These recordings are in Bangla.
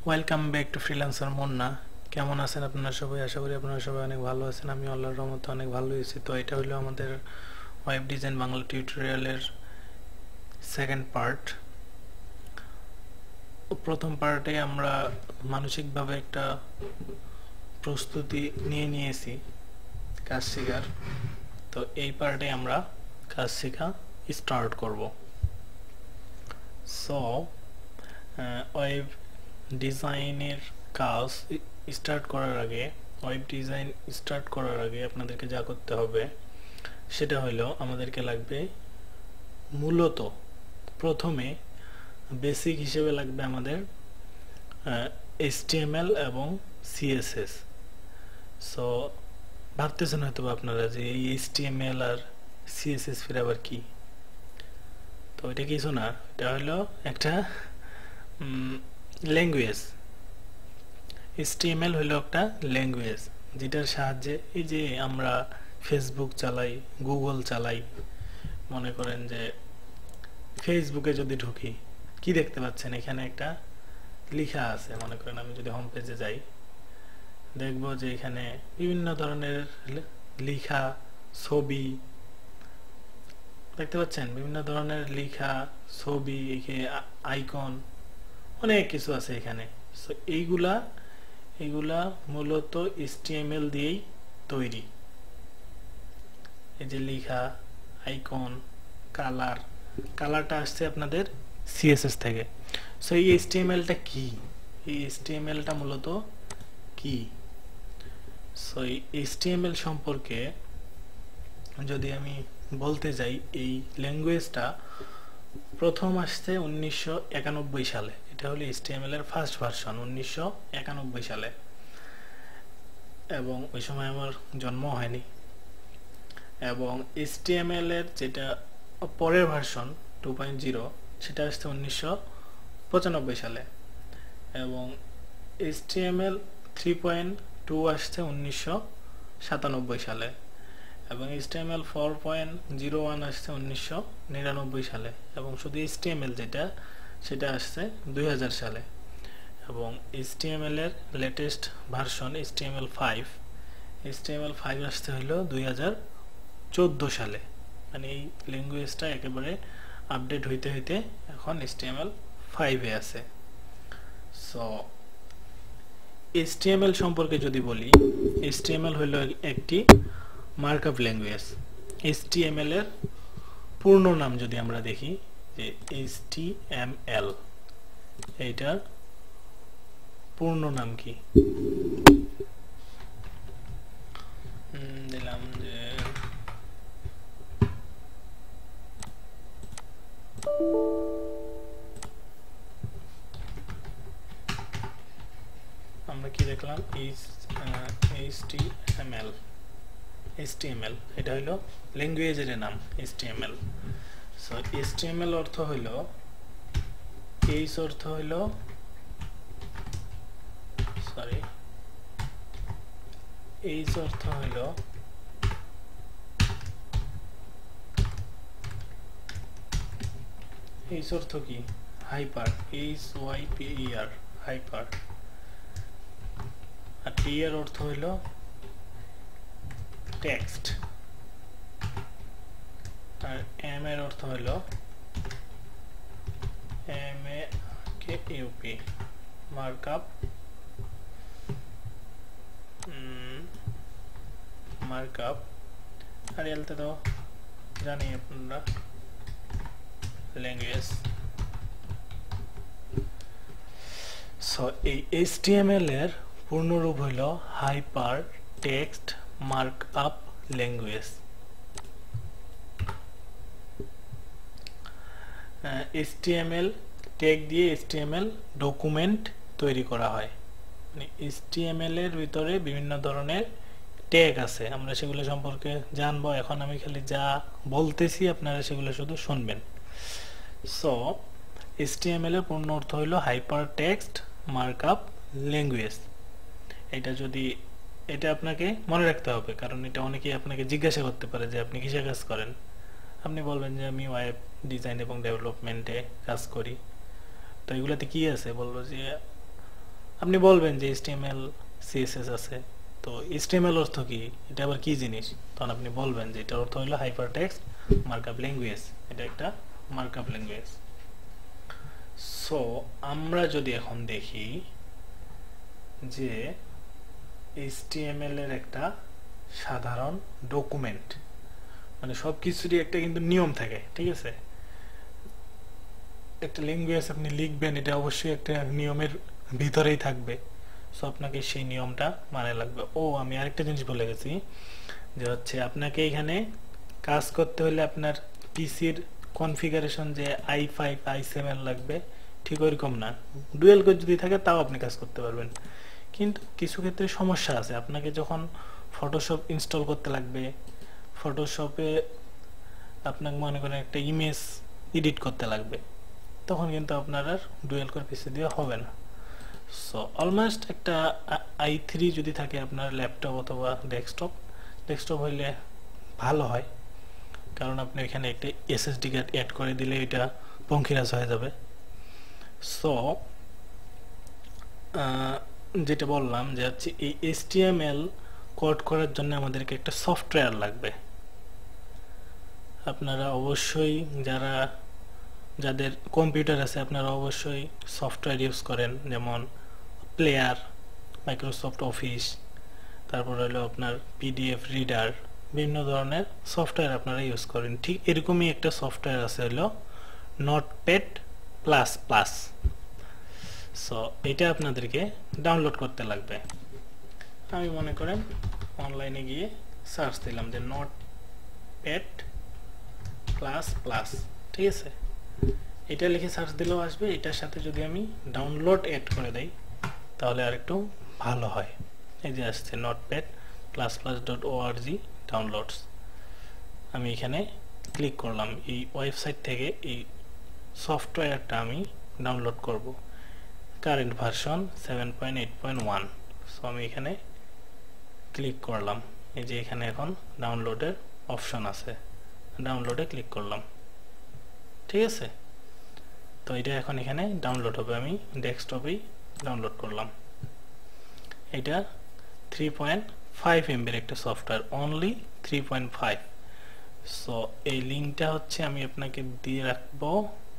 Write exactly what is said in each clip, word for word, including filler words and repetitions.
Welcome back to freelancer Munna. কেমন আছেন আপনারা সবাই? আশা করি আপনারা সবাই অনেক ভালো আছেন। আমি আল্লাহর রহমতে অনেক ভালো আছি। তো এটা হলো আমাদের ওয়েব ডিজাইন বাংলা টিউটোরিয়ালের সেকেন্ড পার্ট। প্রথম পার্টে আমরা মানসিকভাবে একটা প্রস্তুতি নিয়ে নিয়েছি কাজ শেখার। তো এই পার্টে আমরা কাজ শেখা স্টার্ট করব। সো ওয়েব ডিজাইনের কাজ স্টার্ট করার আগে ওয়েব ডিজাইন স্টার্ট করার আগে আপনাদেরকে যা করতে হবে সেটা হলো আমাদেরকে লাগবে মূলত প্রথমে বেসিক হিসেবে লাগবে আমাদের এইচটিএমএল এবং সিএসএস। সো ভাবতেছেন হয়তো আপনারা যে এই এইচটিএমএল আর সিএসএস ফির আবার কি। তো এটা কিছু না, এটা হলো একটা ল্যাঙ্গুয়েজ। এইচটিএমএল হলো একটা ল্যাঙ্গুয়েজ যেটার সাহায্যে এই যে আমরা ফেসবুক চালাই, গুগল চালাই। মনে করেন যে ফেসবুকে যদি ঢুকি, কি দেখতে পাচ্ছেন এখানে একটা লেখা আছে। মনে করেন আমি যদি হোম পেজে যাই, দেখব যে এখানে বিভিন্ন ধরনের লেখা, ছবি দেখতে পাচ্ছেন। বিভিন্ন ধরনের লেখা, ছবি, আইকন, অনেক কিছু আছে এখানে। সো এইগুলা এগুলা মূলত এইচটিএমএল দিয়েই তৈরি। এই যে লেখা, আইকন, কালার, কালারটা আসছে আপনাদের সিএসএস থেকে। সো এই এইচটিএমএলটা কি, এই এইচটিএমএলটা মূলত কি? সো এই এইচটিএমএল সম্পর্কে যদি আমি বলতে যাই, এই ল্যাঙ্গুয়েজটা প্রথম আসছে উনিশশো একানব্বই সালে। এটা হলো এইচটিএমএল এর ফার্স্ট ভার্সন উনিশশো একানব্বই সালে, এবং ওই সময় আমার জন্ম হয়নি। এবং এইচটিএমএল এর যেটা পরের ভার্সন টু পয়েন্ট জিরো সেটা আসছে উনিশশো পঁচানব্বই সালে, এবং এইচটিএমএল থ্রি পয়েন্ট টু আসছে উনিশশো সাতানব্বই সালে, এবং HTML four point zero one আসছে উনিশশো নিরানব্বই সালে, এবং শুধু এইচটিএমএল যেটা সেটা আসছে দুই হাজার সালে। এবং এইচটিএমএল এর latest version HTML five HTML five আসতে হলো দুই হাজার চোদ্দো সালে। মানে এই ল্যাঙ্গুয়েজটা একেবারে আপডেট হইতে হইতে এখন এইচটিএমএল ফাইভে আছে। সো এইচটিএমএল সম্পর্কে যদি বলি, এইচটিএমএল হলো একটি মার্কআপ ল্যাঙ্গুয়েজ। এইচটিএমএল এর পূর্ণ নাম যদি আমরা দেখি, যে এইচটিএমএল এইটার পূর্ণ নাম কি দিলাম, যে আমরা কি দেখলাম, এইচটিএমএল এইচটিএমএল এটা হলো ল্যাঙ্গুয়েজের নাম এইচটিএমএল। সো এইচটিএমএল অর্থ হইল, এইচ অর্থ হইল সরি এইচ অর্থ হইল এইচ অর্থ কি? Hyper, H Y P E R, hyper. আর টি এর অর্থ হইল টেক্সট, আর এম এর অর্থ হইল M A K U P, markup markup আর এলতে তো জানি আপনারা ল্যাঙ্গুয়েজ। সো এই এইচটিএমএল এর পূর্ণরূপ হইল hyper text markup language. HTML tag দিয়ে এইচটিএমএল ডকুমেন্ট তৈরি করা হয়। মানে এইচটিএমএল এর ভিতরে বিভিন্ন ধরনের ট্যাগ আছে, আমরা সেগুলো সম্পর্কে জানবো। এখন আমি খালি যা বলতেছি আপনারা সেগুলো শুধু শুনবেন। সো এইচটিএমএল এর পূর্ণ অর্থ হইল হাইপার টেক্সট মার্কআপ ল্যাঙ্গুয়েজ। এটা যদি এটা আপনাকে মনে রাখতে হবে, কারণ এটা অনেকেই আপনাকে জিজ্ঞাসা করতে পারে যে আপনি কিসে কাজ করেন। আপনি বলবেন যে আমি ওয়েব ডিজাইন এবং ডেভেলপমেন্টে কাজ করি। তো এগুলাতে কি আছে? বলবো যে আপনি বলবেন যে এইচটিএমএল সিএসএস আছে, তো এইচটিএমএল অর্থ কি, এটা আবার কি জিনিস, তখন আপনি বলবেন যে এটার অর্থ হলো হাইপারটেক্সট মার্কআপ ল্যাঙ্গুয়েজ, এটা একটা মার্কআপ ল্যাঙ্গুয়েজ। সো আমরা যদি এখন দেখি যে এইচটিএমএল এর একটা সাধারণ ডকুমেন্ট, মানে সব কিছুরই একটা কিন্তু নিয়ম থাকে, ঠিক আছে? একটা ল্যাঙ্গুয়েজ আপনি লিখবেন, এটা অবশ্যই একটা নিয়মের ভিতরেই থাকবে, সো আপনাকে সেই নিয়মটা মানে লাগবে। ও আমি আরেকটা জিনিস বলে গেছি, যে হচ্ছে আপনাকে এখানে কাজ করতে হলে আপনার পিসির কনফিগারেশন যে আই ফাইভ আই সেভেন লাগবে ঠিক ওইরকম না, ডুয়েল কোর যদি থাকে তাও আপনি কাজ করতে পারবেন। কিন্তু কিছু ক্ষেত্রে সমস্যা আছে, আপনাকে যখন ফটোশপ ইনস্টল করতে লাগবে, ফটোশপে আপনাকে মনে করেন একটা ইমেজ এডিট করতে লাগবে, তখন কিন্তু আপনার আর ডুয়েল কোর পিসি দিয়ে হবে না। সো অলমোস্ট একটা আই থ্রি যদি থাকে আপনার ল্যাপটপ অথবা ডেস্কটপ, ডেস্কটপ হইলে ভালো হয়, কারণ আপনি এখানে একটা এসএসডি কার্ড অ্যাড করে দিলে এটা পঙ্খিরাজ হয়ে যাবে। সো যেটা বললাম যে হচ্ছে এই এইচটিএমএল কোড করার জন্য আমাদেরকে একটা সফটওয়্যার লাগবে। আপনারা অবশ্যই যারা যাদের কম্পিউটার আছে আপনারা অবশ্যই সফটওয়্যার ইউজ করেন, যেমন প্লেয়ার, মাইক্রোসফট অফিস, তারপর হলো আপনার পিডিএফ রিডার, বিভিন্ন ধরনের সফটওয়্যার আপনারা ইউজ করেন। ঠিক এরকমই একটা সফটওয়্যার আছে হলো নোটপ্যাড প্লাস প্লাস। সো এটা আপনাদেরকে ডাউনলোড করতে লাগবে। আমি মনে করেন অনলাইনে গিয়ে সার্চ দিলাম যে নোটপ্যাড প্লাস প্লাস, ঠিক আছে? এটা লিখে সার্চ দিলেও আসবে। এটার সাথে যদি আমি ডাউনলোড অ্যাড করে দেই তাহলে আর একটু ভালো হয়। এই যে আসছে notepad plus plus dot org downloads. আমি এখানে ক্লিক করলাম, এই ওয়েবসাইট থেকে এই সফটওয়্যারটা আমি ডাউনলোড করব। Current version seven point eight point one. So আমি এখানে ক্লিক করলাম, এই যে এখানে এখন ডাউনলোডের অপশন আছে, ডাউনলোডে ক্লিক করলাম, ঠিক আছে? তো এটা এখন এখানে ডাউনলোড হবে, আমি ডেস্কটপেই ডাউনলোড করলাম। এটা থ্রি পয়েন্ট ফাইভ এমবির একটা software, only three point five. So এই লিঙ্কটা হচ্ছে আমি আপনাকে দিয়ে রাখবো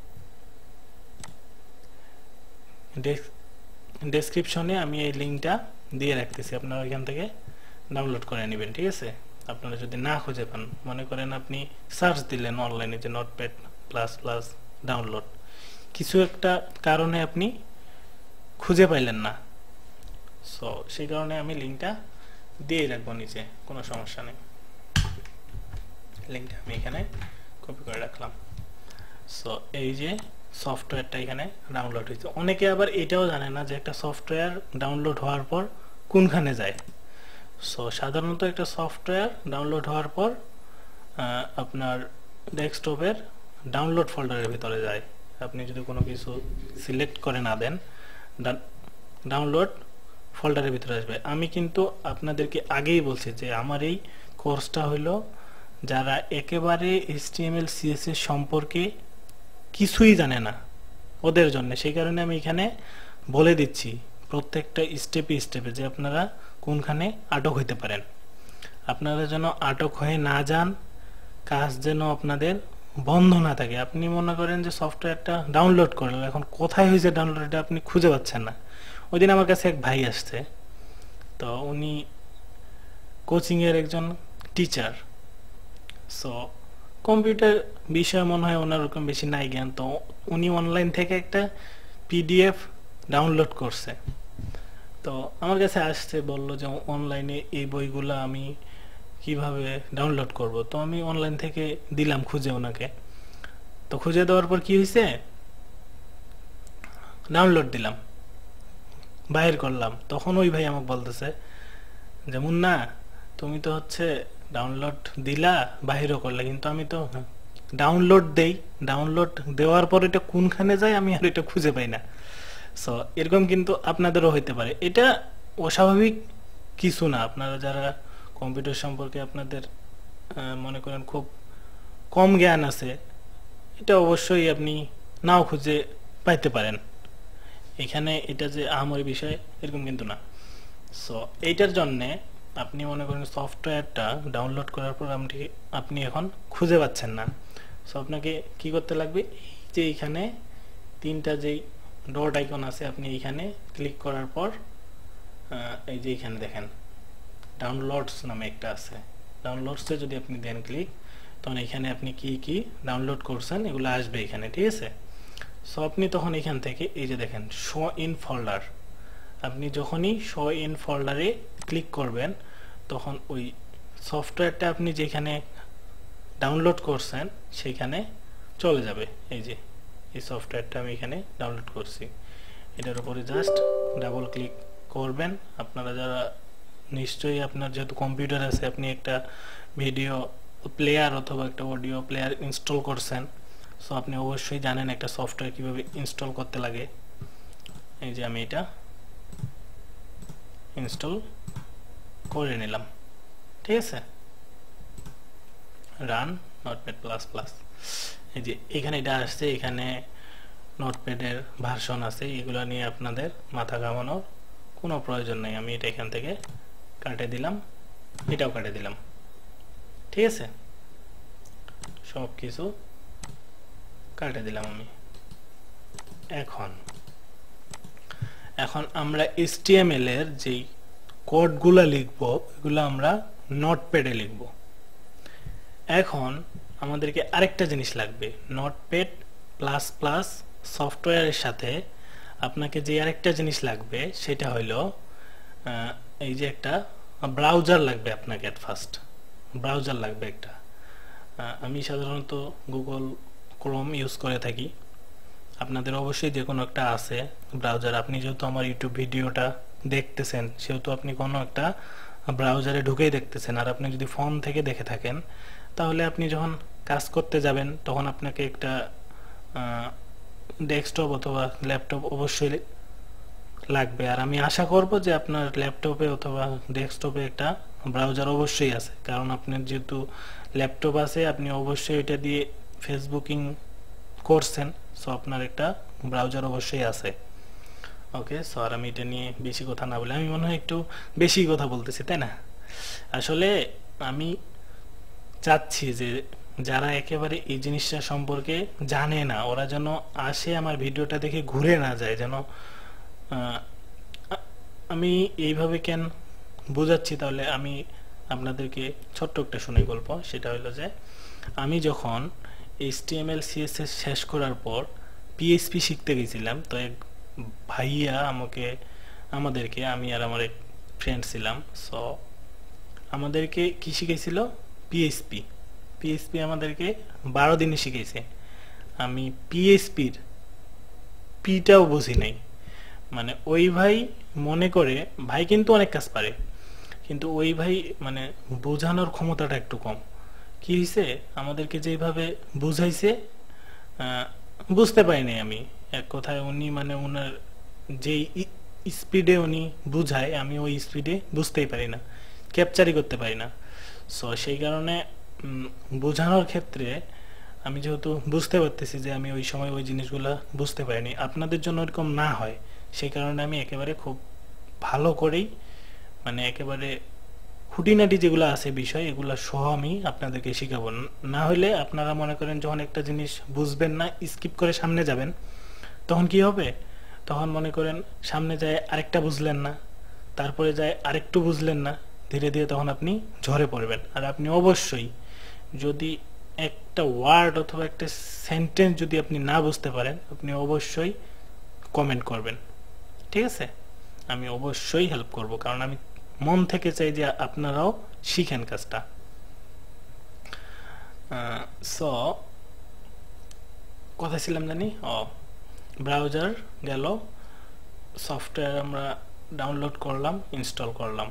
ডেসক্রিপশনে, আমি এই লিঙ্কটা দিয়ে রাখতেছি, আপনারা ওইখান থেকে ডাউনলোড করে নেবেন, ঠিক আছে? আপনারা যদি না খুঁজে পান, মনে করেন আপনি সার্চ দিলেন অনলাইনে যে নোটপ্যাড প্লাস প্লাস ডাউনলোড, কিছু একটা কারণে আপনি খুঁজে পাইলেন না, সো সেই কারণে আমি লিঙ্কটা দিয়ে রাখবো নিচে, কোনো সমস্যা নেই। লিঙ্কটা আমি এখানে কপি করে রাখলাম। সো এই যে সফটওয়্যারটা এখানে ডাউনলোড হয়েছে। অনেকে আবার এটাও জানে না যে একটা সফটওয়্যার ডাউনলোড হওয়ার পর কোনখানে যায়। সো সাধারণত একটা সফটওয়্যার ডাউনলোড হওয়ার পর আপনার ডেস্কটপের ডাউনলোড ফোল্ডারের ভিতরে যায়। আপনি যদি কোনো কিছু সিলেক্ট করে না দেন, ডাউনলোড ফোল্ডারের ভিতরে আসবে। আমি কিন্তু আপনাদেরকে আগেই বলছি যে আমার এই কোর্সটা হলো যারা একেবারে এইচটিএমএল সিএসএস সম্পর্কে কিছুই জানে না ওদের জন্য। সেই কারণে আমি এখানে বলে দিচ্ছি প্রত্যেকটা স্টেপে স্টেপে যে আপনারা কোনখানে আটক হইতে পারেন। আপনারা যেন আটক হয়ে না যান, কাজ যেন আপনাদের বন্ধ না থাকে। আপনি মনে করেন যে সফটওয়্যারটা ডাউনলোড করলেন, এখন কোথায় হয়েছে ডাউনলোড এটা আপনি খুঁজে পাচ্ছেন না। ওই দিন আমার কাছে এক ভাই আসছে, তো উনি কোচিংয়ের একজন টিচার। সো কম্পিউটার বিষয়ে মনে হয় ওনার ওরকম বেশি নাই জ্ঞান, তো উনি অনলাইন থেকে একটা পিডিএফ ডাউনলোড করছে। তো আমার কাছে আসছে, বলল যে অনলাইনে এই বইগুলো আমি কিভাবে ডাউনলোড করব। তো আমি অনলাইন থেকে দিলাম খুঁজে ওনাকে। তো খুঁজে দেওয়ার পর কি হয়েছে, ডাউনলোড দিলাম, বাইর করলাম, তখন ওই ভাই আমাকে বলতেছে যে মুন্না তুমি তো হচ্ছে ডাউনলোড দিলা বাহিরও করলে, কিন্তু আমি তো ডাউনলোড দেই, ডাউনলোড দেওয়ার পর এটা কোনখানে যায় আমি আর এটা খুঁজে পাই না। সো এরকম কিন্তু আপনাদেরও হইতে পারে। এটা অস্বাভাবিক কিছু না। আপনারা যারা কম্পিউটার সম্পর্কে আপনাদের মনে করেন খুব কম জ্ঞান আছে, এটা অবশ্যই আপনি নাও খুঁজে পাইতে পারেন। এখানে এটা যে আহামরি বিষয় এরকম কিন্তু না। সো এইটার জন্যে আপনি মনে করেন সফটওয়্যারটা ডাউনলোড করার পর আপনি আপনি এখন খুঁজে পাচ্ছেন না। সো আপনাকে কি করতে লাগবে, এই যে এখানে তিনটা যেই ডট আইকন আছে আপনি এইখানে ক্লিক করার পর এই যে এখানে দেখেন ডাউনলোডস নামে একটা আছে, ডাউনলোডসে যদি আপনি দেন ক্লিক, তখন এখানে আপনি কি কি ডাউনলোড করছেন এগুলো আসবে এখানে, ঠিক আছে। সো আপনি তখন এখান থেকে এই যে দেখেন শো ইন ফোল্ডার, আপনি যখনই শো ইন ফোল্ডারে ক্লিক করবেন তখন ওই সফটওয়্যারটা আপনি যেখানে ডাউনলোড করছেন সেখানে চলে যাবে। এই যে এই সফটওয়্যারটা আমি এখানে ডাউনলোড করছি, এটার উপরে জাস্ট ডাবল ক্লিক করবেন। আপনারা যারা নিশ্চয়ই আপনার যেহেতু কম্পিউটার আছে, আপনি একটা ভিডিও প্লেয়ার অথবা একটা অডিও প্লেয়ার ইনস্টল করছেন, সো আপনি অবশ্যই জানেন একটা সফটওয়্যার কিভাবে ইনস্টল করতে লাগে। এই যে আমি এটা ইনস্টল করে নিলাম, ঠিক আছে। রান নোটপ্যাড প্লাস প্লাস, এই যে এখানে এটা আসছে, এখানে নোটপ্যাডের ভার্সন আছে, এগুলো নিয়ে আপনাদের মাথা ঘামানোর কোনো প্রয়োজন নেই। আমি এটা এখান থেকে কাটে দিলাম, এটাও কাটে দিলাম, ঠিক আছে। সব কিছু কাটে দিলাম আমি। এখন এখন আমরা এইচটিএমএল এর যেই কোডগুলো লিখব এগুলো আমরা নোটপ্যাডে লিখব। এখন আমাদেরকে আরেকটা জিনিস লাগবে, নোটপ্যাড প্লাস প্লাস সফটওয়্যারের সাথে আপনাকে যে আরেকটা জিনিস লাগবে সেটা হলো এই যে একটা ব্রাউজার লাগবে আপনাকে। এট ফার্স্ট ব্রাউজার লাগবে একটা। আমি সাধারণত গুগল ক্রোম ইউজ করে থাকি, আপনাদের অবশ্যই যে কোনো একটা আছে ব্রাউজার। আপনি যেহেতু আমার ইউটিউব ভিডিওটা দেখতেছেন সেহেতু আপনি কোনো একটা ব্রাউজারে ঢুকেই দেখতেছেন। আর আপনি যদি ফোন থেকে দেখে থাকেন তাহলে আপনি যখন কাজ করতে যাবেন তখন আপনাকে একটা ডেস্কটপ অথবা ল্যাপটপ অবশ্যই লাগবে। আর আমি আশা করব যে আপনার ল্যাপটপে অথবা ডেস্কটপে একটা ব্রাউজার অবশ্যই আছে, কারণ আপনার যেহেতু ল্যাপটপ আছে আপনি অবশ্যই এটা দিয়ে ফেসবুকিং করছেন, সো আপনার একটা ব্রাউজার অবশ্যই আছে। ওকে, সো আর আমি এটা নিয়ে বেশি কথা না বলে, আমি মনে হয় একটু বেশি কথা বলতেছি, তাই না? আসলে আমি চাচ্ছি যে যারা একেবারে এই জিনিসটা সম্পর্কে জানে না ওরা যেন আসে আমার ভিডিওটা দেখে ঘুরে না যায়। যেন আমি এইভাবে কেন বোঝাচ্ছি, তাহলে আমি আপনাদেরকে ছোট্ট একটা শুনে গল্প। সেটা হলো যে আমি যখন এইচটিএমএল সিএসএস শেষ করার পর পিএইচপি শিখতে গেছিলাম, তো এক ভাইয়া আমাকে আমাদেরকে আমি আর আমার এক ফ্রেন্ড ছিলাম, সো আমাদেরকে কি শিখেছিল, পিএইচপি। পিএইচপি আমাদেরকে বারো দিনে শিখেছে। আমি পিএইচপির পিটাও বুঝি নাই। মানে ওই ভাই মনে করে, ভাই কিন্তু অনেক কাজ পারে, কিন্তু ওই ভাই মানে বোঝানোর ক্ষমতাটা একটু কম। কি হয়েছে, আমাদেরকে যেভাবে বুঝাইছে বুঝতে পারিনি আমি। এক কথায় উনি মানে ওনার যেই স্পিডে উনি বুঝায় আমি ওই স্পিডে বুঝতেই পারি না, ক্যাপচারই করতে পারি না। সো সেই কারণে বোঝানোর ক্ষেত্রে আমি যেহেতু বুঝতে পারতেছি যে আমি ওই সময় ওই জিনিসগুলো বুঝতে পারিনি, আপনাদের জন্য এরকম না হয় সেই কারণে আমি একেবারে খুব ভালো করেই মানে একেবারে খুঁটিনাটি যেগুলো আছে বিষয় এগুলো সহ আমি আপনাদেরকে শিখাবো। না হলে আপনারা মনে করেন যখন একটা জিনিস বুঝবেন না স্কিপ করে সামনে যাবেন, তখন কি হবে, তখন মনে করেন সামনে যায় আরেকটা বুঝলেন না, তারপরে যায় আরেকটু বুঝলেন না, ধীরে ধীরে তখন আপনি ঝরে পড়বেন। আর আপনি অবশ্যই যদি একটা ওয়ার্ড অথবা একটা সেন্টেন্স যদি আপনি না বুঝতে পারেন আপনি অবশ্যই কমেন্ট করবেন, ঠিক আছে? আমি অবশ্যই হেল্প করব, কারণ আমি মন থেকে চাই যে আপনারাও শিখেন কাজটা। সো কথা ছিলাম জানি, ও ব্রাউজার গেল, সফটওয়্যার আমরা ডাউনলোড করলাম, ইনস্টল করলাম।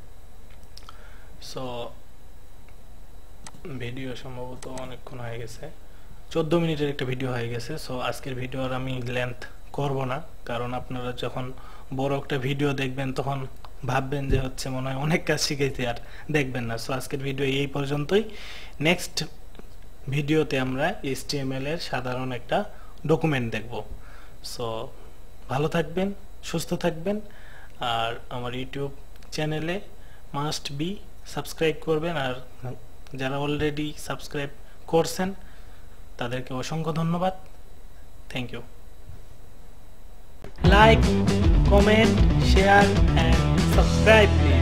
সো ভিডিও সম্ভবত অনেকক্ষণ হয়ে গেছে, চোদ্দ মিনিটের একটা ভিডিও হয়ে গেছে। সো আজকের ভিডিও আর আমি লেন্থ করব না, কারণ আপনারা যখন বড় একটা ভিডিও দেখবেন তখন ভাববেন যে হচ্ছে মনে হয় অনেক কাজ শিখেছি, আর দেখবেন না। সো আজকের ভিডিও এই পর্যন্তই। নেক্সট ভিডিওতে আমরা এইচটিএমএল এর সাধারণ একটা ডকুমেন্ট দেখব। সো ভালো থাকবেন, সুস্থ থাকবেন। আর আমার ইউটিউব চ্যানেলে মাস্ট বি সাবস্ক্রাইব করবেন। আর যারা অলরেডি সাবস্ক্রাইব করছেন তাদেরকে অসংখ্য ধন্যবাদ। Thank you. Like, comment, share and subscribe please.